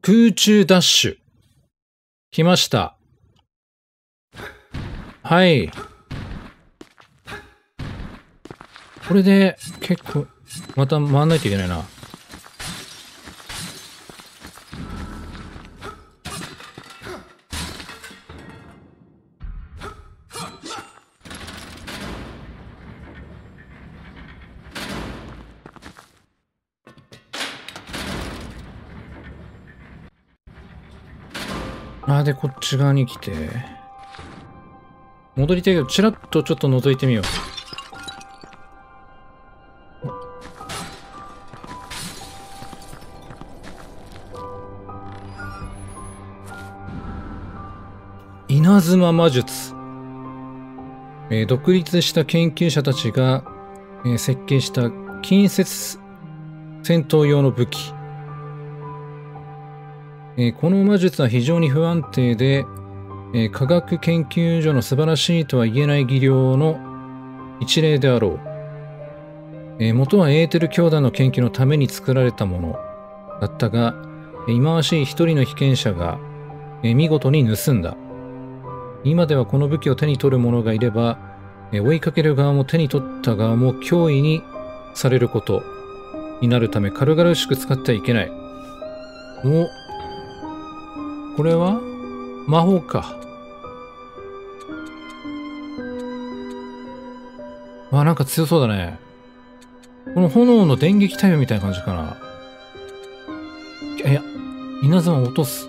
空中ダッシュ。来ました。はい。これで結構、また回んないといけないな。で、こっち側に来て。戻りたいけど、チラッとちょっと覗いてみよう。稲妻魔術。独立した研究者たちが、設計した近接戦闘用の武器。この魔術は非常に不安定で、科学研究所の素晴らしいとは言えない技量の一例であろう。元はエーテル教団の研究のために作られたものだったが、忌まわしい一人の被験者が、見事に盗んだ。今ではこの武器を手に取る者がいれば、追いかける側も手に取った側も脅威にされることになるため軽々しく使ってはいけない。これは魔法か。なんか強そうだね。この炎の電撃タイプみたいな感じかな。いや、稲妻を落とす。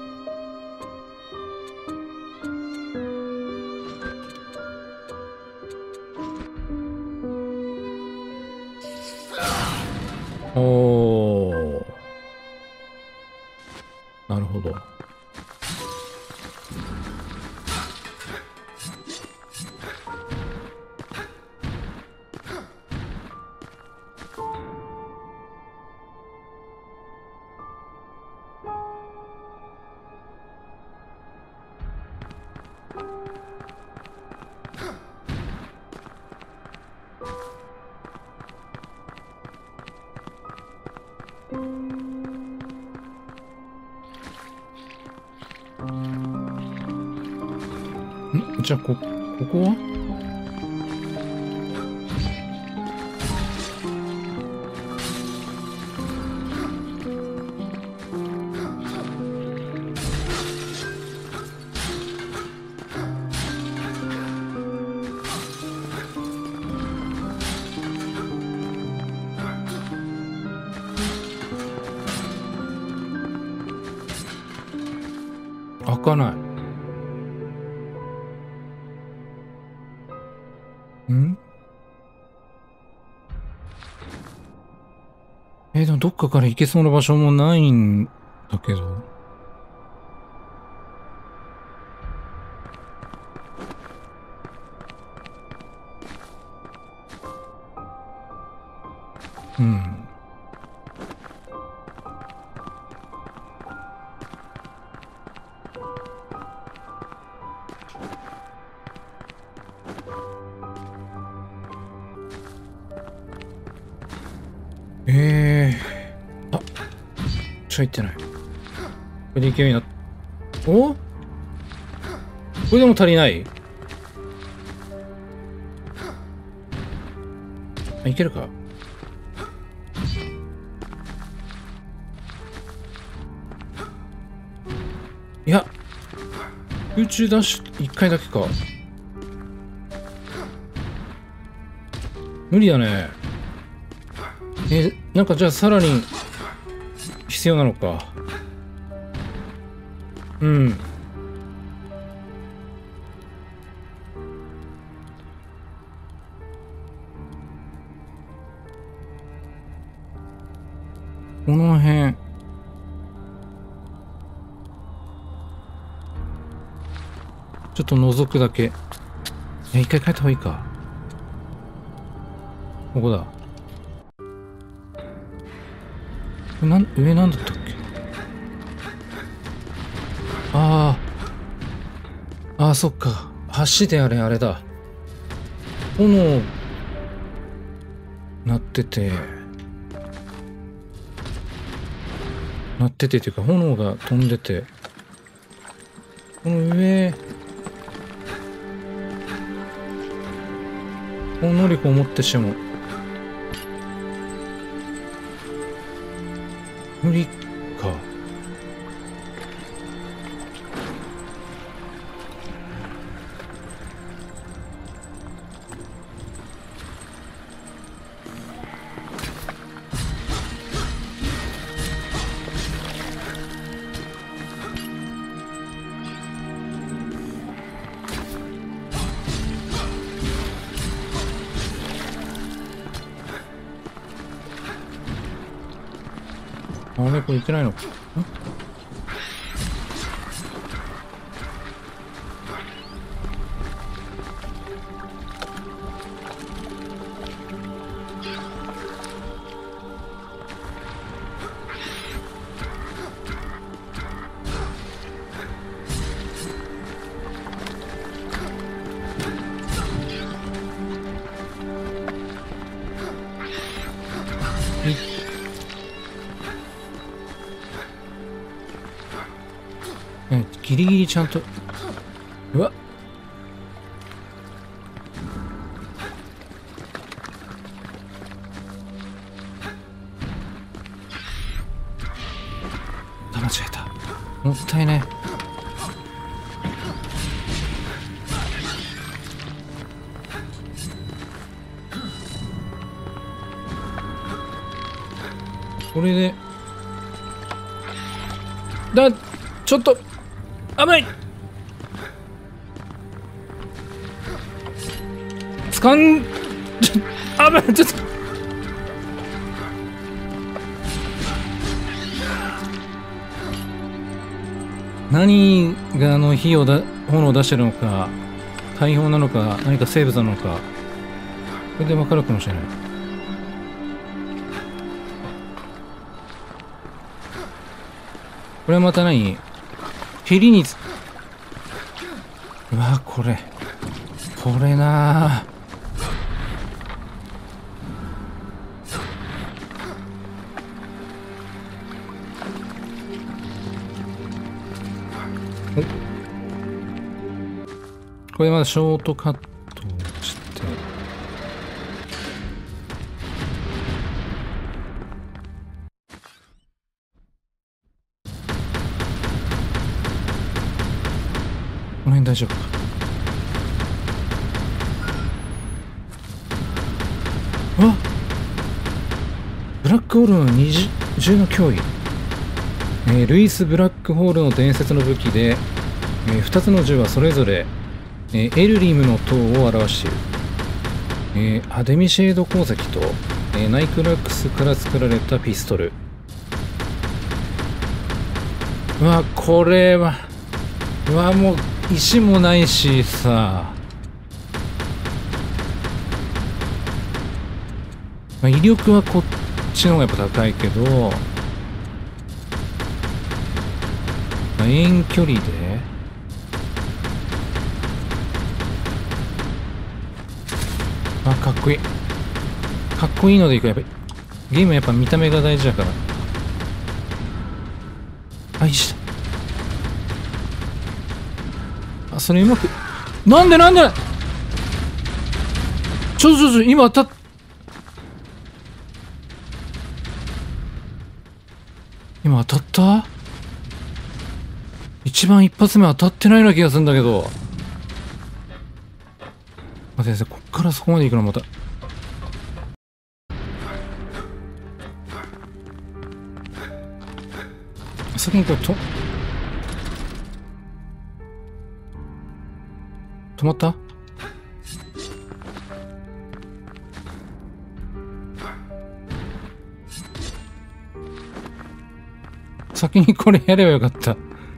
なるほど。じゃあここは開かない。でもどっかから行けそうな場所もないんだけど。入ってない。これでいけるようになっ。これでも足りない？いけるか？いや、空中ダッシュ1回だけか。無理だね。なんかじゃあさらに必要なのか。この辺ちょっと覗くだけ。一回帰った方がいいか。ここだ。上なんだったっけ？そっか。橋であれだ。炎鳴ってて。 なっててっていうか、炎が飛んでて、この上、この能力を持ってしても無理か。あれこれいけないのか。ギリギリちゃんと。うわっ、間違えた。もったいね。これでちょっと危ない。危ない。ちょっと何が炎を出してるのか、大砲なのか、何か生物なのか、これで分かるかもしれない。これはまた何、ヘリにうわ、これなぁ。これまだショートカットをして、この辺大丈夫か。あ、ブラックホールの二重の脅威、ルイス・ブラックホールの伝説の武器で、2つの銃はそれぞれ、エルリムの塔を表している。アデミシェード鉱石と、ナイクラックスから作られたピストル。うわ、これは、うわ、もう石もないしさ、まあ、威力はこっちの方がやっぱ高いけど、まあ、遠距離でかっこいい。かっこいいのでいく。やっぱりゲームはやっぱ見た目が大事だから。あ、石だ。あ、それうまく。なんでちょ、今当たった一番一発目当たってないような気がするんだけど。先生、こっからそこまで行くのまた。先にこれ止まった？先にこれやればよかった。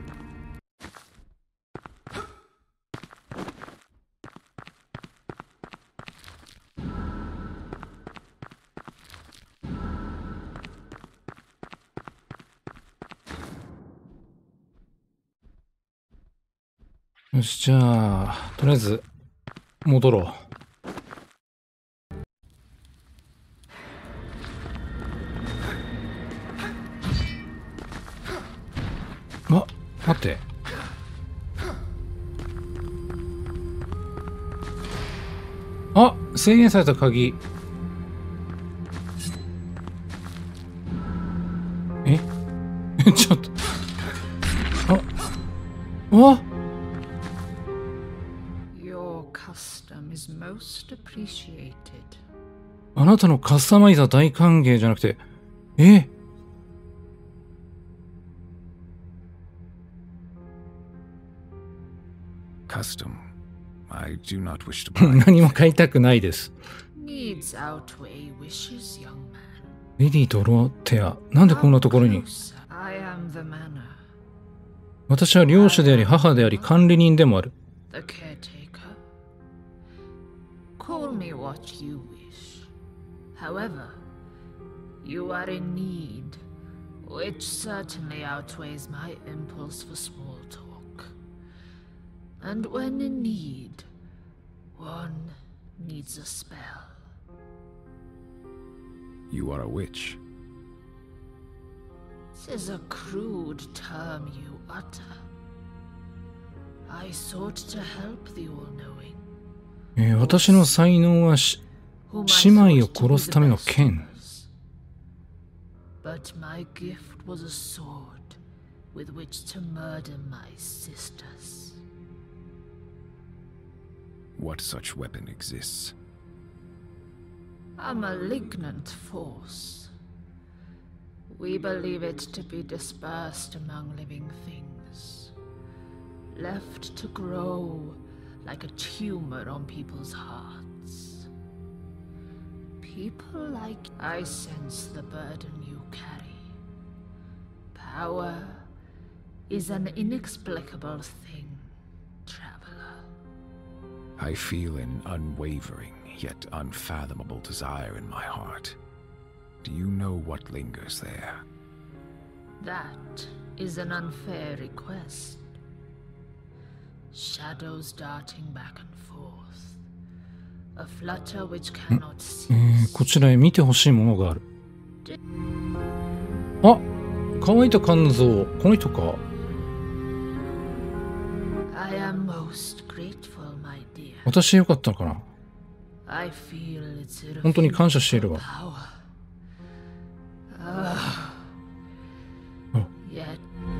よし、じゃあ、とりあえず、戻ろう。 あ、待って。あ、制限された鍵。えちょっと。あ、あなたのカスタマイザー大歓迎じゃなくて、 Custom. I do not wish to buy. 何も買いたくないです。レディ・ドロテア、なんでこんなところに。私は領主であり母であり管理人でもある。 Call me what you wish. However, you are in need, which certainly outweighs my impulse for small talk. And when in need, one needs a spell. You are a witch. 'Tis a crude term you utter. I sought to help the all-knowing. 私の才能は姉妹を殺すための剣。 But my gift was a sword with which to murder my sisters. What such weapon exists? A malignant force. We believe it to be dispersed among living things, left to grow like a tumor on people's hearts. People like I sense the burden you carry. Power is an inexplicable thing, traveler. I feel an unwavering yet unfathomable desire in my heart. Do you know what lingers there? That is an unfair request. Shadows darting back and forth. A flutter which cannot cease. こちらへ見てほしいものがある。あ、乾いた肝臓。この人か。 I am most grateful, my dear. 私よかったのかな。 I feel its 本当に感謝しているわ。 Yet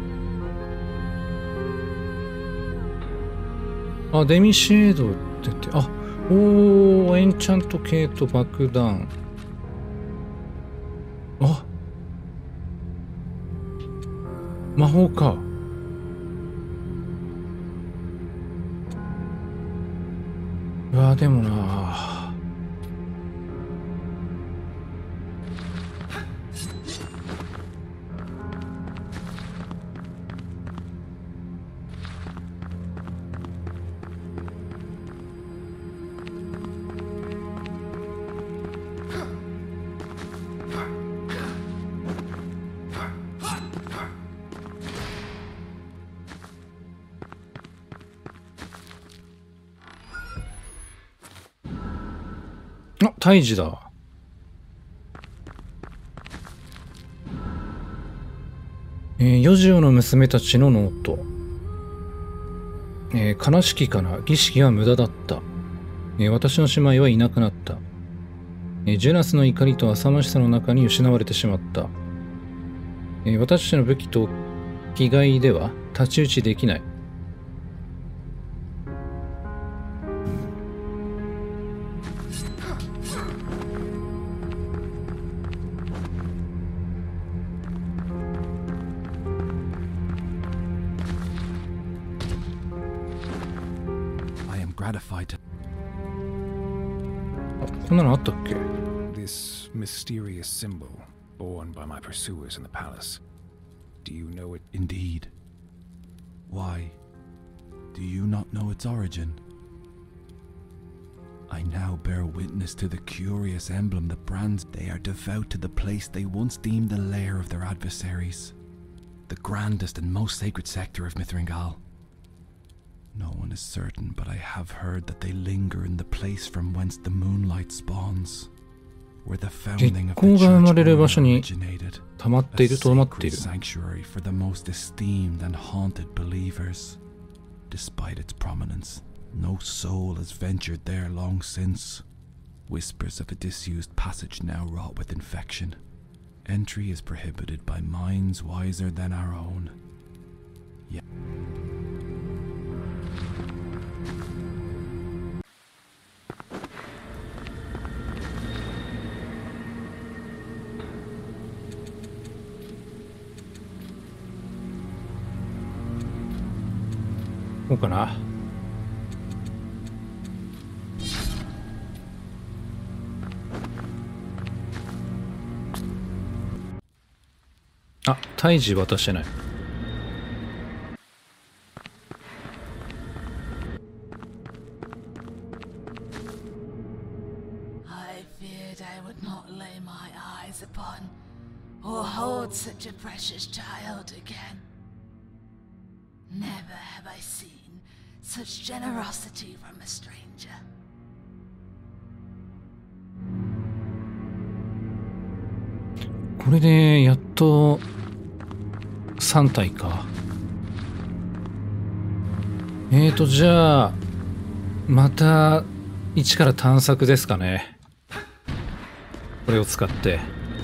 あ、デミシェードって言って、あ、おー、エンチャント系と爆弾。あ、魔法か。うわ、でもな。あ、胎児だ。四条の娘たちのノート。悲しきかな。儀式は無駄だった。私の姉妹はいなくなった。ジェナスの怒りと浅ましさの中に失われてしまった。私たちの武器と気概では太刀打ちできない。こんなのあったっけ？ This mysterious symbol borne by my pursuers in the palace. Do you know it? Indeed. Why? Do you not know its origin? I now bear witness to the curious emblem that brands they are devout to the place they once deemed the lair of their adversaries, the grandest and most sacred sector of Mithringal. No one is certain, but I have heard that they linger in the place from whence the moonlight spawns. where the 月 founding of 光 the が生ま church れる場所 order に originated. 溜まってい A る、とどまってい sacred る。 sanctuary for the most esteemed and haunted believers. Despite its prominence, no soul has ventured there long since. Whispers of a disused passage now wrought with infection. Entry is prohibited by minds wiser than our own. Yeah. こうかな。あ、胎児渡してない。 I feared I would not lay my eyes upon or hold such a precious child again. Never have I seen such generosity from a stranger. これでやっと3体か。じゃあまた一から探索ですかね。これを使って。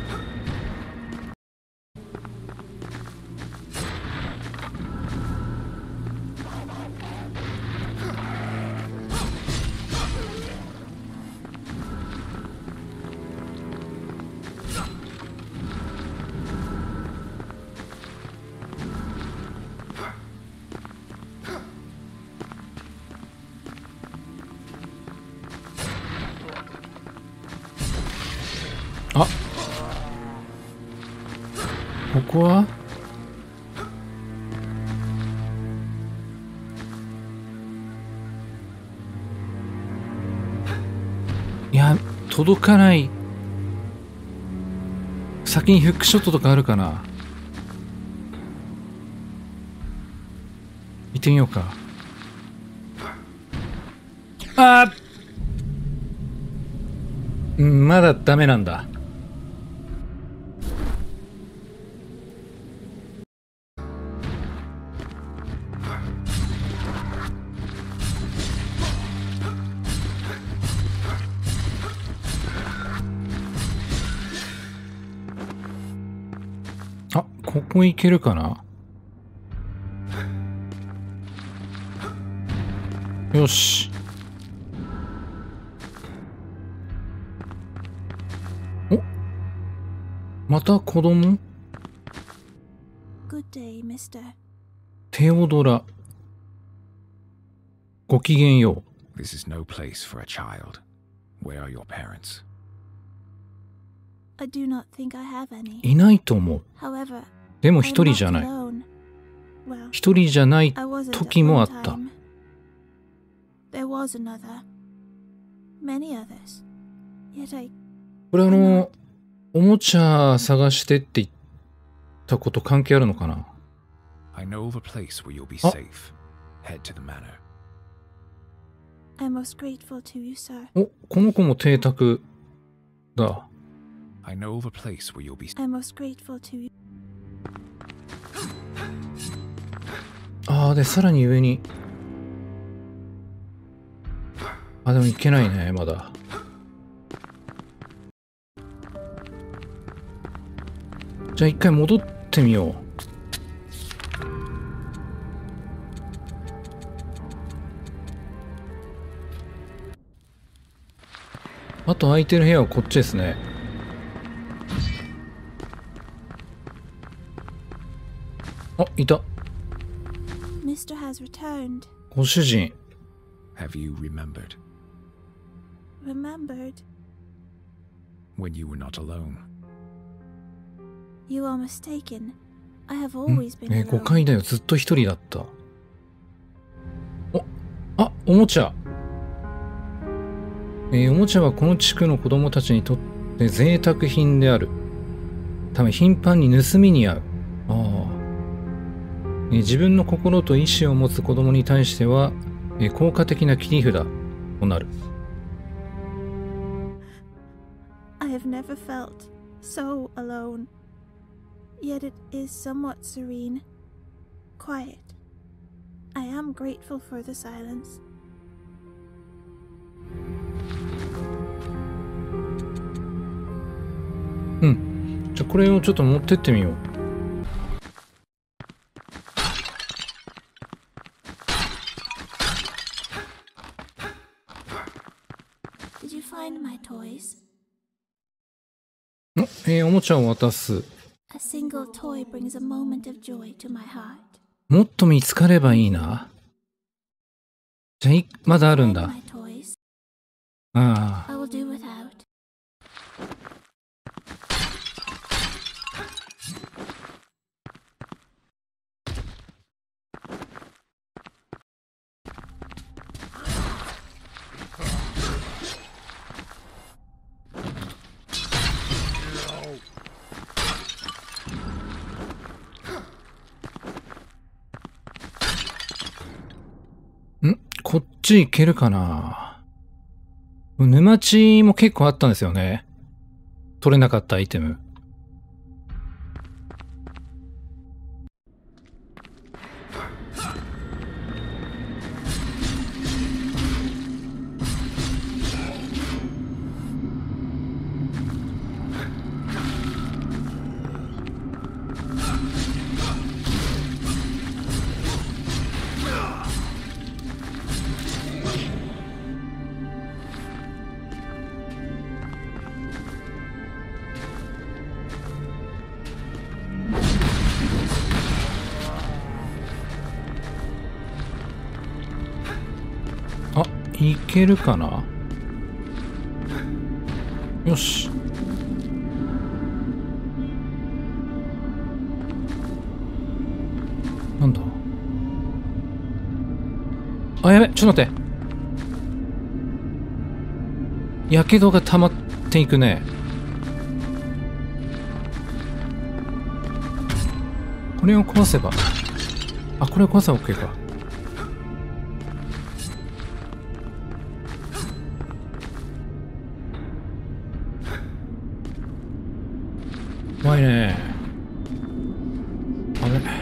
あ、ここはいや、届かない。先にフックショットとかあるかな。行ってみようか。あー、まだダメなんだ。あ、ここ行けるかな。よし。お、また子供？ Good day, Mr. テオドラ。ごきげんよう。 This is no place for a child. Where are your parents? I do not think I have any. いないと思う。 However, でも I 一 am 人 not じゃない。 alone. Well, 一人じゃない I wasn't 時 at もあ one った。 time. There was another. Many others. Yet I これおもちゃ探してって言ったこと関係あるのかな。 I know of a place where you'll be Oh. safe. Head to the manor. am most grateful to you, sir. お、この子も邸宅だ。 I know of a place where you'll be I'm most grateful to you. ああ、で、さらに上に。あ、でも行けないね、まだ。じゃあ一回戻ってみよう。あと空いてる部屋はこっちですね。あ、いた。 Mr. has returned. ご主人。 Have you remembered Remembered? when you were not alone? You are mistaken. I have always been 誤 alone. 解だよ。ずっと一人だった。あ、おもちゃ。おもちゃはこの地区の子供たちにとって贅沢品であるため頻繁に盗みに遭う。自分の心と意志を持つ子供に対しては効果的な切り札となる。 I have have never felt so alone. Yet it is somewhat serene, quiet. I am grateful for the silence. うん。じゃあこれをちょっと持ってってみよう。 Did you find my toys? おもちゃを渡す。 A single toy brings a moment of joy to my heart. もっと見つかればいいな。じゃあまだあるんだ。 My toys. あ I will do without. こっち行けるかな。沼地も結構あったんですよね。取れなかったアイテム。いけるかな。よし。なんだ。あ、やべ、ちょっと待って。やけどが溜まっていくね。これを壊せば。あ、これを壊せば OK か。怖いね。あれ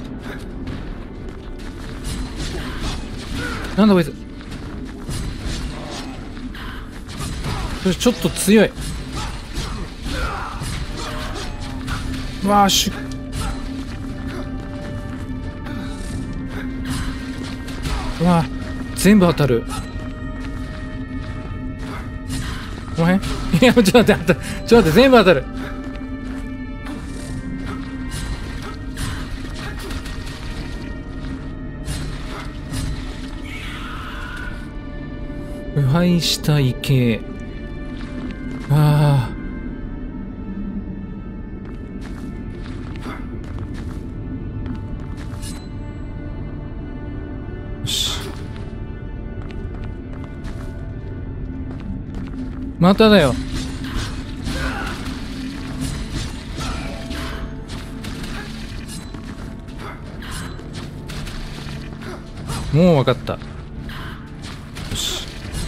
なんだこいつ。ちょっと強い。うわーうわー全部当たる。この辺いやちょっと待ってちょっと待って全部当たる。腐敗した池。ああ。よし。まただよ。もう分かった。よし。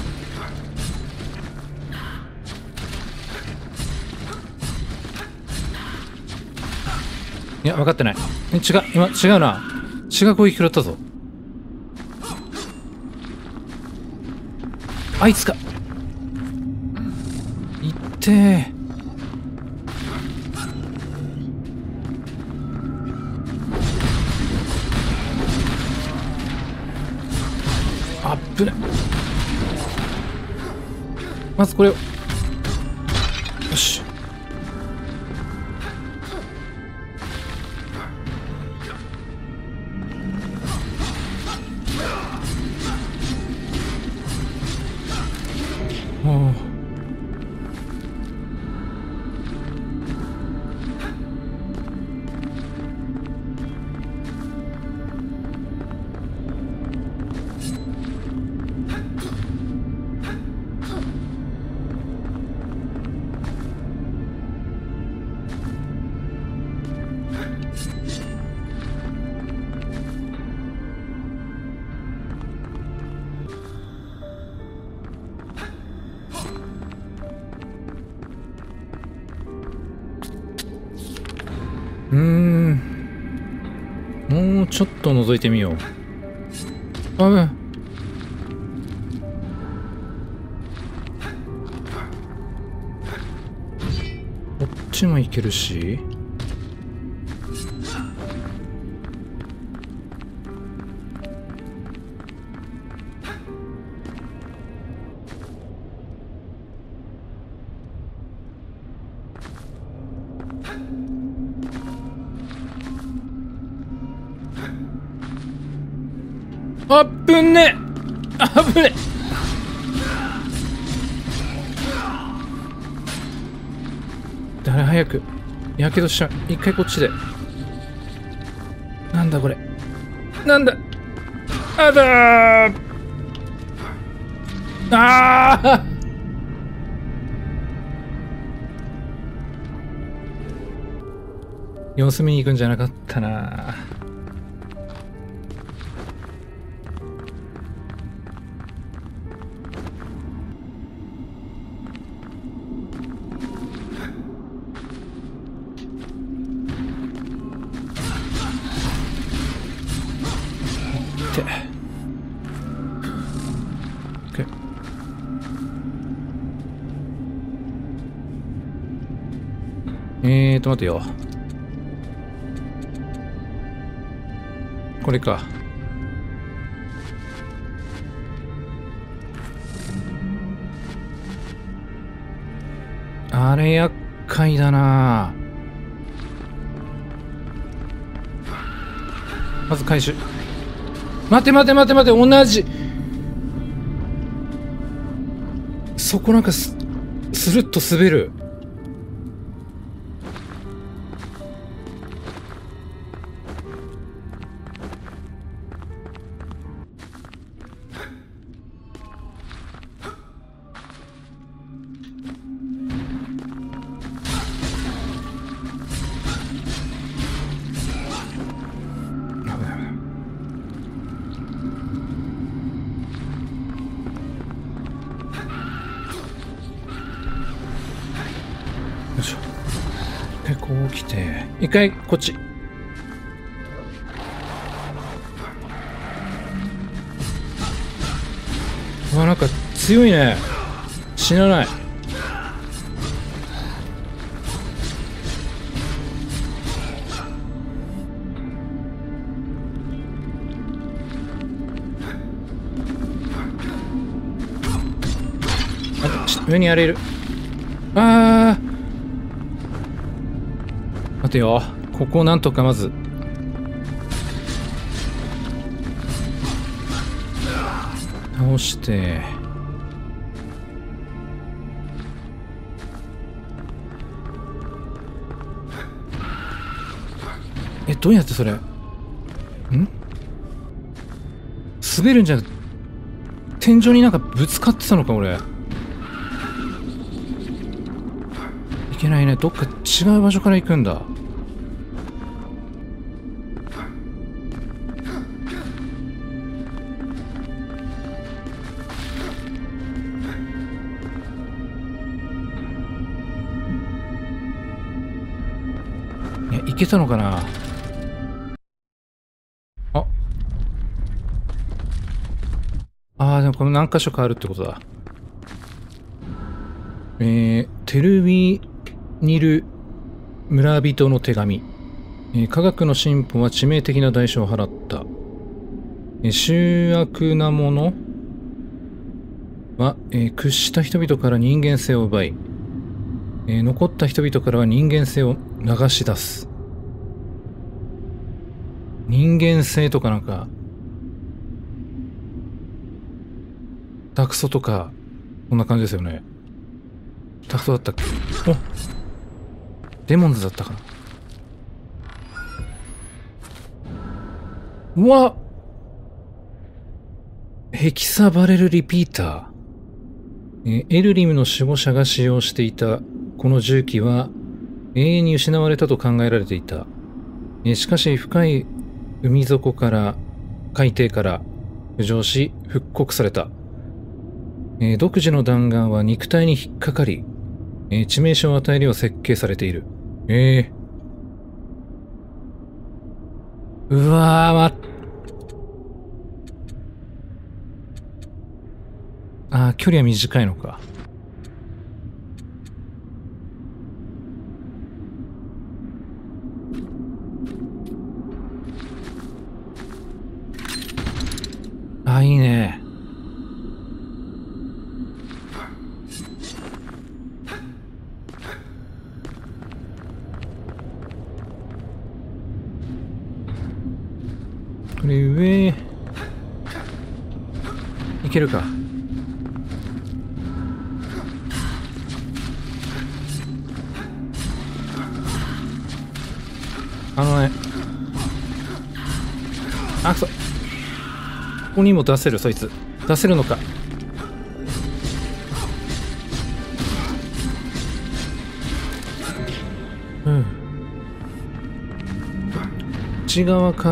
いや、分かってない。違うな。違う攻撃食らったぞ。あいつか。いってー。あっぶね。まずこれを。よし。おう。 もうちょっと覗いてみよう。あべ。こっちも行けるし。あっぶねあぶね。誰早くやけどしちゃう。一回こっちで。なんだこれ、なんだ。あだーあー様子見に行くんじゃなかったな。待てよ。これか。あれ厄介だな。まず回収。待て待て待て待て、同じ。そこなんかスルッと滑る。こう来て一回こっち。うわ、なんか強いね。死なない。上にあれいる。あー、待てよ。ここをなんとかまず倒して、どうやってそれ滑るんじゃなくて天井になんかぶつかってたのか俺。いけないね。どっか違う場所から行くんだ。いけたのかな。でもこの何箇所かあるってことだ。テルビニル村人の手紙。科学の進歩は致命的な代償を払った。醜悪なものは、屈した人々から人間性を奪い、残った人々からは人間性を流し出す。人間性とかなんかダクソとかこんな感じですよね。ダクソだったっけ。お、デモンズだったかな。うわ、ヘキサバレルリピーター。エルリムの守護者が使用していたこの重機は永遠に失われたと考えられていた。しかし深い海底から海底から浮上し復刻された。独自の弾丸は肉体に引っかかり、致命傷を与えるよう設計されている。 うわー、距離は短いのか。いいね。これ上いけるか。くそ。ここにも出せる、そいつ。出せるのか。うん。内側から、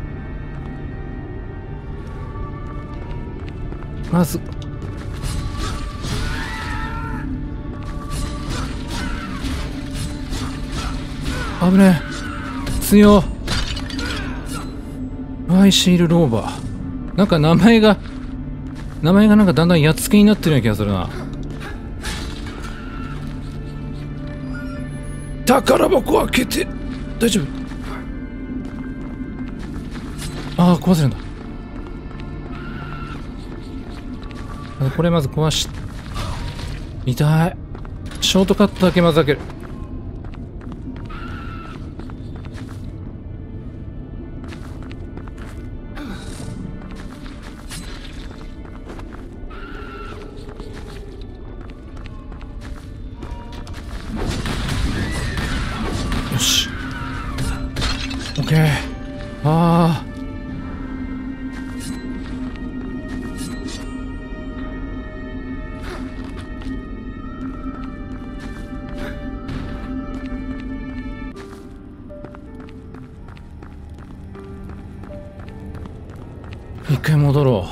まず、危ねえ。強。アイシールローバー。なんか名前がなんかだんだんやっつけになってるような気がするな。宝箱開けて大丈夫？壊せるんだ。これまず壊し、痛い。ショートカットだけまず開ける。よし。オッケー。一回戻ろ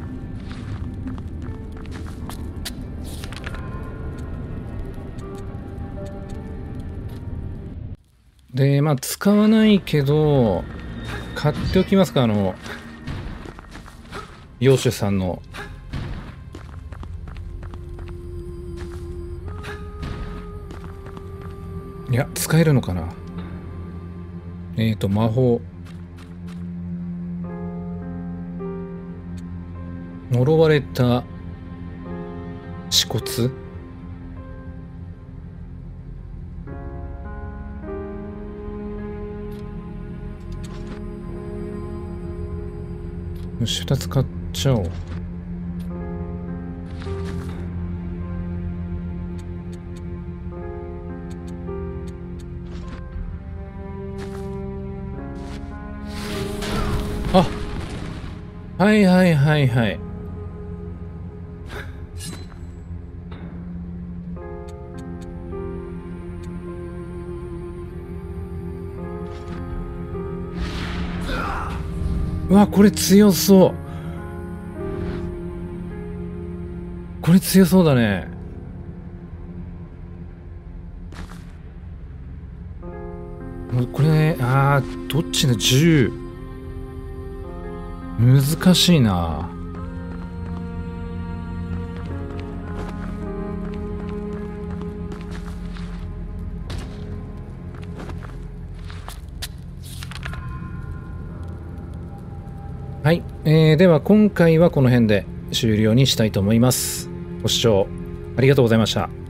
う。で、使わないけど、買っておきますか、洋酒さんの。いや、使えるのかな。魔法。呪われた恥骨。よし、2つ買っちゃおう。はいはいはいはい。うわ、これ強そう。これ強そうだね。これ、どっちだ、銃。難しいな。はい、では今回はこの辺で終了にしたいと思います。ご視聴ありがとうございました。